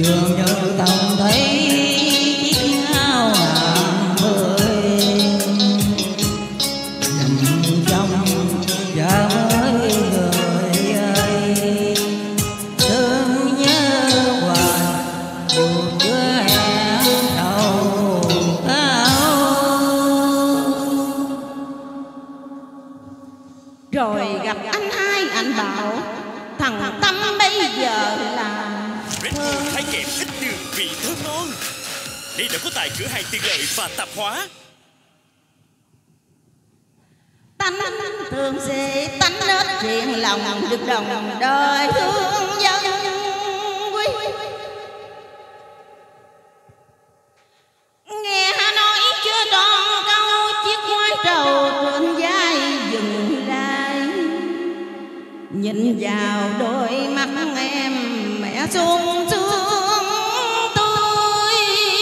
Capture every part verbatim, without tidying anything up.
dường như tổng thấy chiếc áo hàng mươi nằm trong và với người ơi thương nhớ hoài dù chưa hẹn đầu cao. Rồi gặp anh hai, anh bảo thằng Tâm bây giờ là Red Bull thái kẹp ít đường vị thơm ngon. Đây đã có tại cửa hàng tiện lợi và tạp hóa. tánh thường sẽ tánh nết chuyện lòng được đồng đời thương dân quý. Nghe nói chưa tròn câu chiếc khoái trầu trên vai dừng lại, nhìn vào đôi mắt em mẹ sung sướng tươi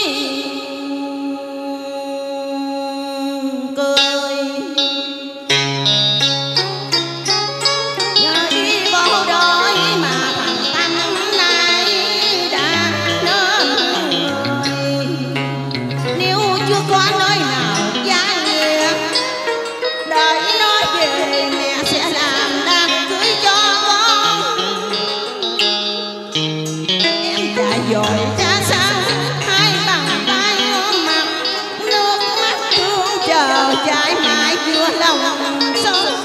cười. Nhờ đi bộ đôi mà thằng Tâm nay đã nên người. Nếu chưa có nơi nào giá nghĩa, đợi nói về mẹ sẽ làm đám cưới cho con. Em chạy dội ra xa, hai bàn tay ôm mặt, nước mắt thương chờ chạy mãi chưa lòng sâu.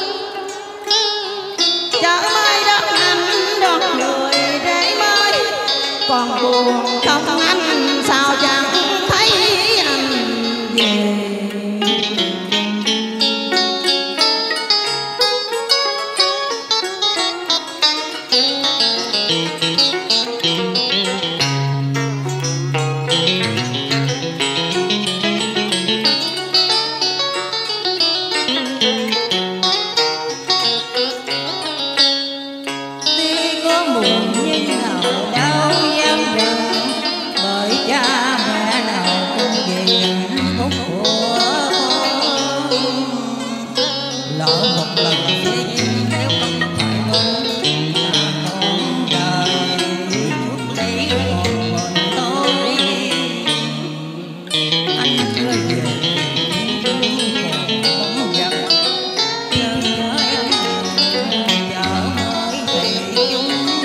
Chợ mới đón anh đón người để mới, còn buồn không anh sao chẳng thấy anh về. Tuy có buồn nhưng nào đâu dám rừng, bởi cha mẹ nào cũng vì hạnh phúc của con. Lỡ một lần sẽ nếu không phải con là con đời chút đấy còn mình tôi. Anh chưa về còn bóng giặc chờ nhớ em chờ mới thì chung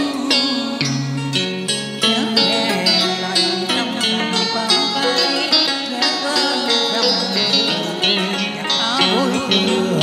nhớ nghe lành trong bàn tay nhớ bên dòng giặc áo